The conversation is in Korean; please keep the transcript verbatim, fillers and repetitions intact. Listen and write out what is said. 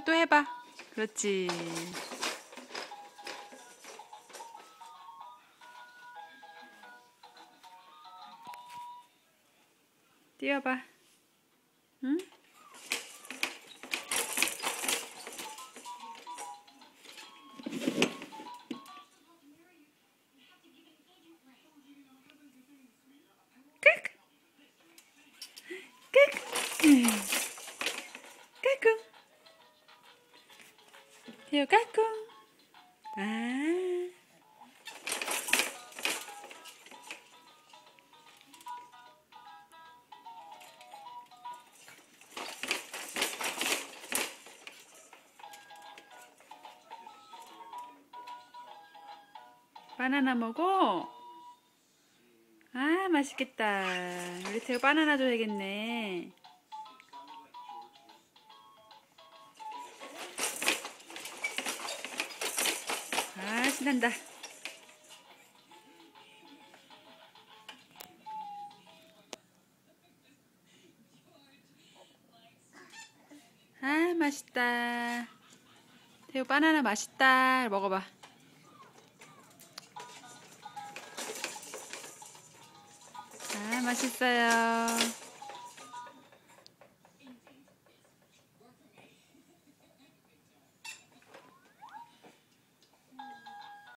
또 해봐. 그렇지. 뛰어봐. 응? 까꿍. 태호 까꿍. 아. 바나나 먹어? 아, 맛있겠다. 우리 태호 바나나 줘야겠네. 아, 신난다. 아, 맛있다. 태호 바나나 맛있다. 먹어봐. 아, 맛있어요.